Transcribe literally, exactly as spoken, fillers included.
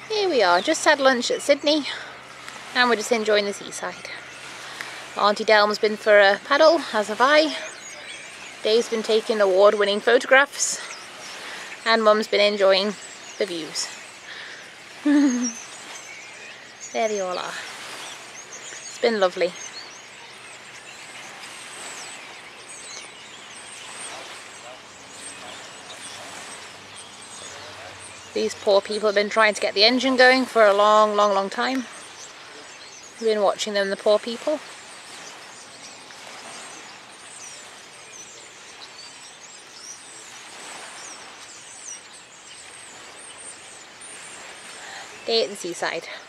Here we are, just had lunch at Sydney and we're just enjoying the seaside. Auntie Delma's been for a paddle, as have I. Dave's been taking award-winning photographs and Mum's been enjoying the views. There they all are. It's been lovely. These poor people have been trying to get the engine going for a long, long, long time. We've been watching them, the poor people. Day at the seaside.